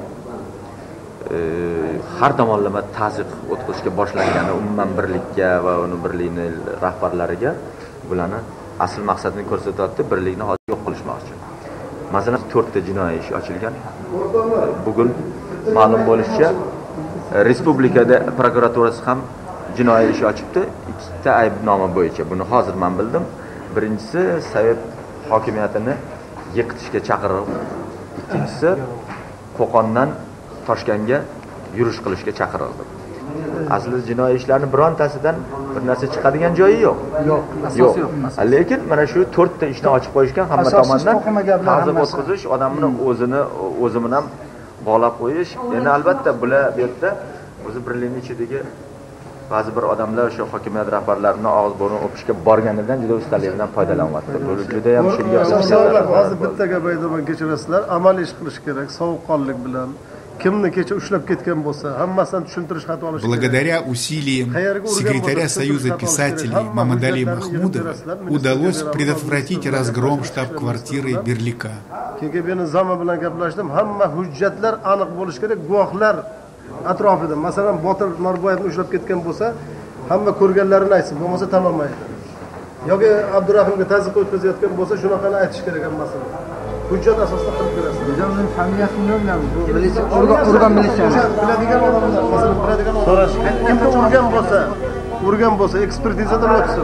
Har tomonlama ta'ziq o'tkazishga boshlangani umuman birlikka va uni birlikni rahbarlariga bularni asl maqsadini ko'rsatyapti, birlikni hozir yo'q qilishmoqchi. Masalan, 4 ta jinoiy ish ochilgan. Bugun ma'lum bo'lishicha respublikada prokuraturasi ham jinoiy ish ochibdi, 2 ta aybnoma bo'yicha. Buni hozir men bildim. Birinchisi Sovet hokimiyatini yiqitishga chaqiriq, ikkinchisi Qo'qondan Toshkentga yurish qilishga chaqirildi. Aslida jinoiy ishlarni birontasidan bir narsa chiqadigan joyi yo'q. Yo'q. Lekin mana shu 4 ta ishni ochib qo'yishgan, hamma tomonidan ta'ziq o'tkazish, odamni o'zi bilan bog'lab qo'yish. Endi albatta bular bu yerda o'zi birlikning ichidagi ba'zi bir odamlar o'sha hokimiyat rahbarlarini og'iz burun o'pishga borganidan juda ustalikdan foydalanyapti. Bu juda ham shunga hozir bitta gap aytaman, kechirasizlar. Amaliy ish qilish kerak, sovuqqonlik bilan. Kimni kecha ushlab ketgan bo'lsa, hammasini tushuntirish xato olish. Благодаря усилиям секретаря Союза писателей Мамадали Махмудова удалось предотвратить разгром штаб-квартиры Берлика. Keyin men Zama bilan gaplashdim. Hamma hujjatlar aniq bo'lish kerak, guvohlar atrofida. Masalan, Botir Norboyevni ushlab ketgan bo'lsa, hamma ko'rganlarini aytsin, bo'lmasa tamomlaydi. Yoki Abdurahimga ta'ziq o'tkazayotgan bo'lsa, shunaqani aytish kerak hammasini. Hujjat asosida qilib berasiz. Bizning familiyasini bilamiz. Urgan militsiya. Biladigan odamlar, masalan, biladigan odamlar. Kimni urgan bo'lsa, ekspertizadan o'tsin.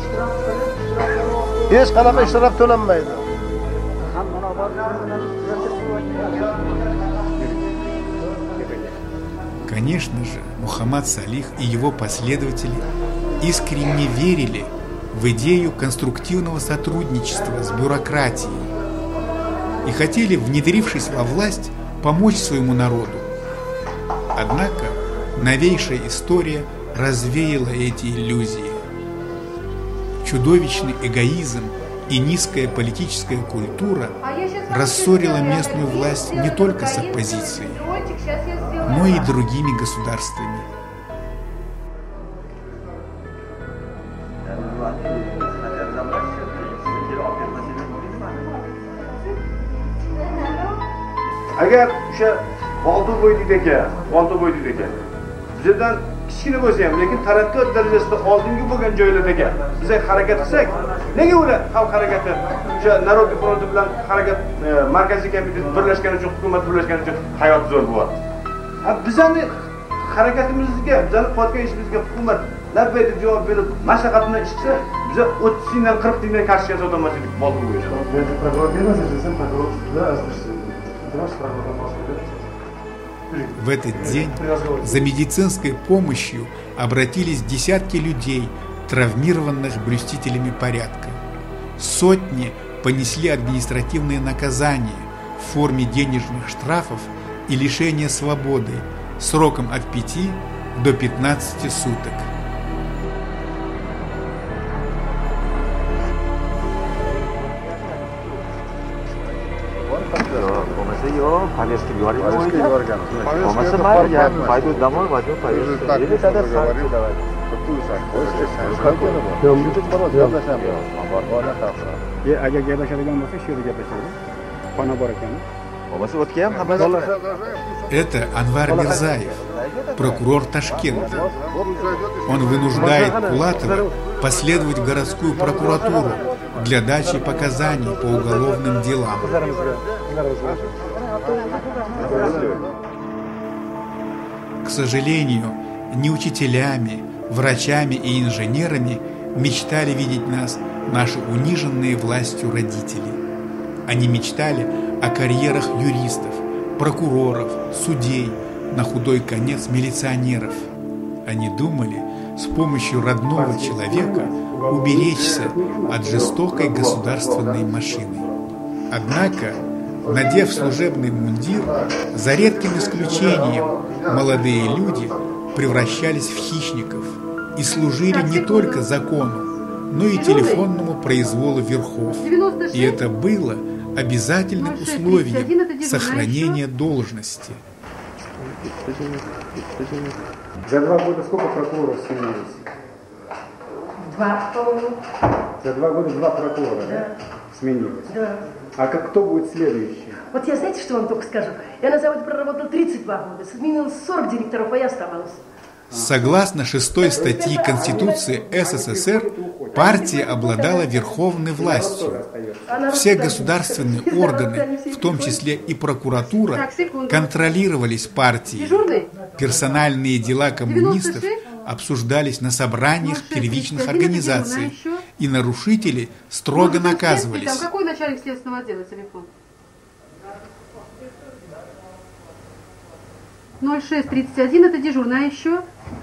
Hech qanaqa ishtirok to'lanmaydi. Конечно же, Мухаммад Салих и его последователи искренне верили в идею конструктивного сотрудничества с бюрократией и хотели, внедрившись во власть, помочь своему народу. Однако новейшая история развеяла эти иллюзии. Чудовищный эгоизм и низкая политическая культура рассорила местную власть не только с оппозицией, но и другими государствами. Agar o'sha Olto'boy deydi aka, bizdan kichkina bo'lsa ham, lekin taraqqiyot darajasida oldingi bo'lgan joylardagi biz harakat qilsak, nega ular xalq harakati o'sha Народный front bilan harakat markaziy komitet birlashgani uchun, hukumat birlashgani uchun hayot zo'r bo'lyapti. Bizning harakatimizga, bizning qilayotgan ishimizga hukumat labbay deb javob berib, mashaqat bilan ish qilsa, biz 30 tingdan 40 tingdan qarshi chiqib o'tolmaslik bo'ldi bu ish. В этот день за медицинской помощью обратились десятки людей, травмированных блюстителями порядка. Сотни понесли административные наказания в форме денежных штрафов и лишения свободы сроком от 5 до 15 суток. Agar gaplashadigan bo'lsa, shu yerda gaplashadi. Xona bor ekan. Это Анвар Мирзаев, прокурор Ташкента. Он вынуждает Пулатова последовать в городскую прокуратуру для дачи показаний по уголовным делам. К сожалению, ни учителями, врачами и инженерами мечтали видеть нас наши униженные властью родители. Они мечтали о карьерах юристов, прокуроров, судей, на худой конец милиционеров. Они думали с помощью родного человека уберечься от жестокой государственной машины. Однако, надев служебный мундир, за редким исключением молодые люди превращались в хищников и служили не только закону, но и телефонному произволу верхов. И это было обязательным условием сохранения должности. За 2 года сколько прокуроров сменилось? 2, по-моему. За 2 года 2 прокурора, да? Сменилось? Да. А кто будет следующий? Вот я, знаете, что вам только скажу? Я на заводе проработал 32 года, сменилось 40 директоров, а я оставалась. Согласно 6 статьи Конституции СССР, партия обладала верховной властью. Все государственные органы, в том числе и прокуратура, контролировались партией. Персональные дела коммунистов обсуждались на собраниях первичных организаций, и нарушители строго наказывались. Там какой начальник следственного отдела телефон? 0631 это дежурный, а еще?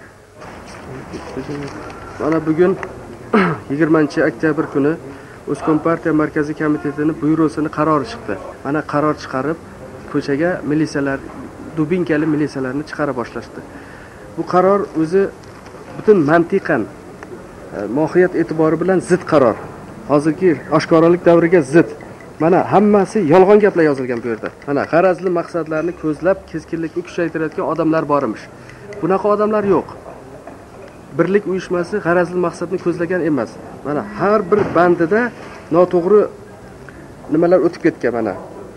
Mana bugun 20-oktyabr kuni O'zkompartiya markaziy komitetining byurosining qarori chiqdi. Mana qaror chiqarib, ko'chaga militsiyalar, dubinkali militsiyalarni chiqara boshlashdi. Bu qaror o'zi butun mantiqan, mohiyat e'tibori bilan zid qaror. Hozirgi oshkoralik davriga zid. Mana hammasi yolg'on gaplar yozilgan bu yerda. Mana g'arazli maqsadlarni ko'zlab keskinlikni kuchaytirayotgan odamlar bor emish. Bunaqa odamlar yo'q. Birlik uyushmasi g'arazli maqsadni ko'zlagan emas. Mana har bir bandida noto'g'ri nimalar o'tib ketgan mana.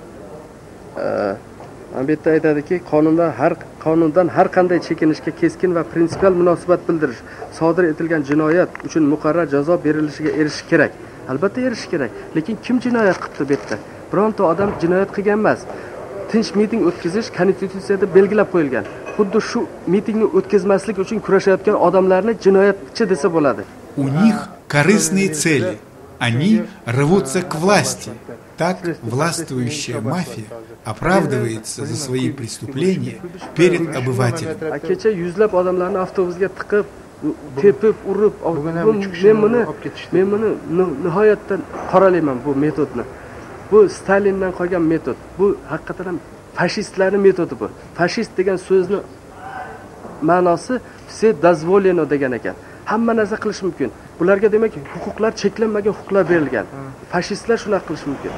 Mana bu yerda aytadiki, qonundan har qanday chekinishga keskin va prinsipial munosabat bildirish, sodir etilgan jinoyat uchun muqarrar jazo berilishiga erishish kerak. Albatta erishish kerak, lekin kim jinoyat qildi bu yerda? Bironta odam jinoyat qilgan emas. Tinch miting o'tkazish konstitutsiyada belgilab qo'yilgan. Xuddi shu mitingni o'tkazmaslik uchun kurashayotgan odamlarni jinoyatchi desa bo'ladi. У них корыстные цели. Они рвутся к власти. Так властвующая мафия оправдывается за свои преступления перед обывателем. Kecha yuzlab odamlarni avtobusga tiqib, tepib, urib, men buni nihoyatda qoralayman bu metodni. Bu Stalindan qolgan metod. Bu haqiqatan ham fashistlarning metodi bu. Fashist degan so'zni ma'nosi все дозволено degan ekan. Hamma narsa qilish mumkin. Bularga demak huquqlar cheklanmagan huquqlar berilgan. Fashistlar shunaqa qilish mumkin.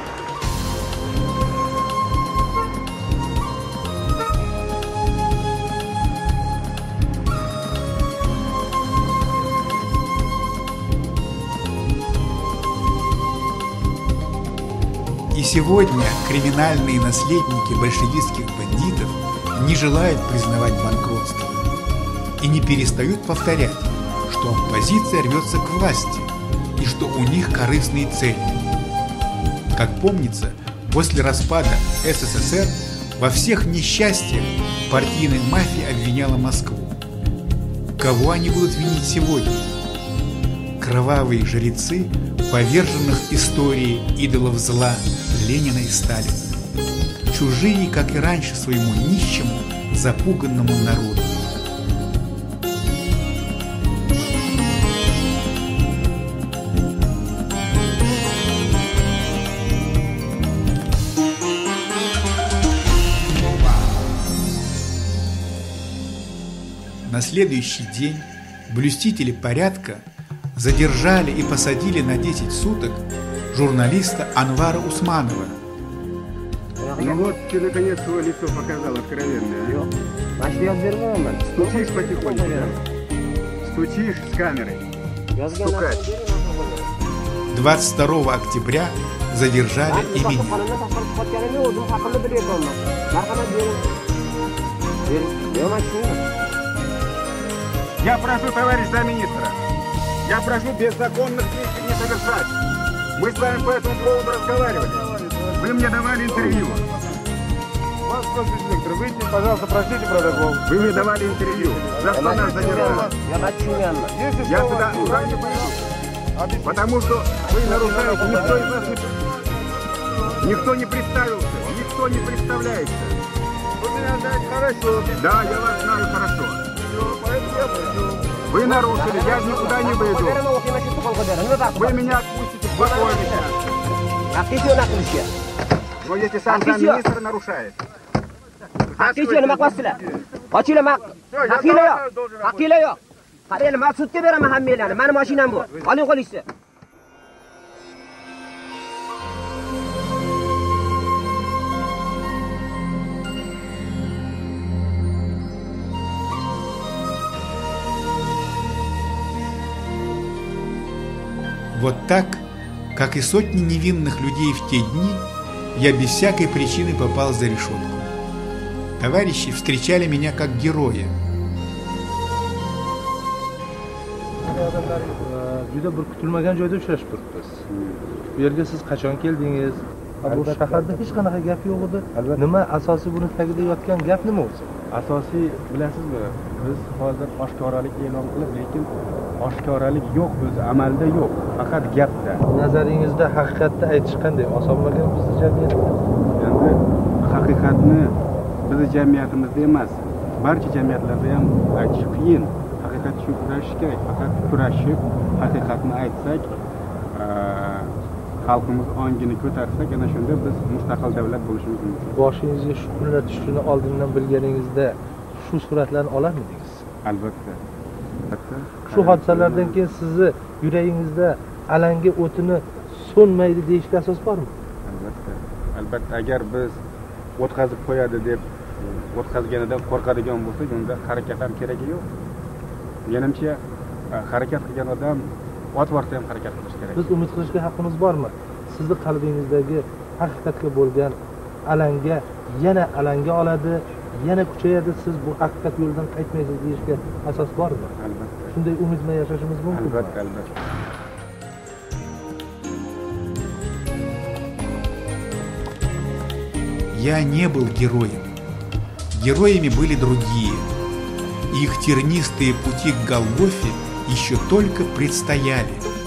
И сегодня криминальные наследники большевистских бандитов не желают признавать банкротство и не перестают повторять, что оппозиция рвется к власти и что у них корыстные цели. Как помнится, после распада СССР во всех несчастьях партийная мафия обвиняла Москву. Кого они будут винить сегодня? Кровавые жрецы поверженных историей идолов зла Ленина и Сталина. Чужие, как и раньше, своему нищему, запуганному народу. На следующий день блюстители порядка задержали и посадили на 10 суток журналиста Анвара Усманова. Ну вот ты наконец свое лицо показал откровенное. Стучишь потихоньку. Стучишь с камерой. Стукать. 22 октября задержали и меня. Я прошу, товарищ замминистра, я прошу беззаконных действий не совершать. Мы с вами по этому поводу разговаривали. Вы мне давали интервью. Господин инспектор, выйдите, пожалуйста, прочтите протокол. Вы мне давали интервью. За что нас задержали? Я сюда уже не пойду. Потому что вы нарушаете, никто из вас не... Никто не представился, никто не представляется. Вы меня знаете хорошо. Да, я вас знаю хорошо. Вы нарушили, я никуда не выйду. Вы меня отпустите спокойно. Но если сам замминистра нарушает. Haqiqiy nima qilasizlar? Ochinglar, haqinglar yo'q. Haqinglar yo'q. Qaranglar, men sudga beraman hammanglarni. Meni mashinam bu. Oling qo'lingizni. Вот так, как и сотни невинных людей в те дни, я без всякой причины попал за решетку. Товарищи встречали меня как героя. Juda bir kutilmagan joyda uchrashib turibmiz. Bu yerga siz qachon keldingiz? Bu shaharda hech qanaqa gap yo'q edi. Nima asosiy buni tagida yotgan gap nima o'zi? Asosiy bilasizmi? Biz hozir oshkoralik e'lon qilib, lekin oshkoralik yo'q o'zi, amalda yo'q, faqat gapda. Nazaringizda haqiqatni aytish qanday osonmagan bizning jamiyatda? Endi haqiqatni bizning jamiyatimizda emas, barcha jamiyatlarda ham aytish qiyin. Haqiqat shu kurashish kerak. Faqat kurashib, haqiqatni aytsak, xalqimiz ongini ko'tarsak, ana shunda biz mustaqil davlat bo'lishimiz mumkin. Boshingizga shu kunlar tushishini oldindan bilganingizda shu suratlarni olarmidingiz? Albatta. Shu hodisalardan keyin sizni yuragingizda alanga o'tini so'nmaydi deyishga asos bormi? Albatta. Albatta, agar biz o'tkazib qo'yadi deb o'tkazganidan qo'rqadigan bo'lsak, unda harakat ham keragi yo'q. Menimcha, harakat qilgan odam ot vorsa ham harakat qilish kerak. Biz umid qilishga haqqimiz bormi? Sizning qalbingizdagi haqiqatga bo'lgan alanga yana alanga oladi, yana kuchayadi, siz bu haqiqat yo'lidan qaytmaysiz deyishga asos bormi? Albatta. Shunday umid bilan yashashimiz mumkin. Albatta, albatta. Я не был героем. Героями были другие. Их тернистые пути к Голгофе еще только предстояли.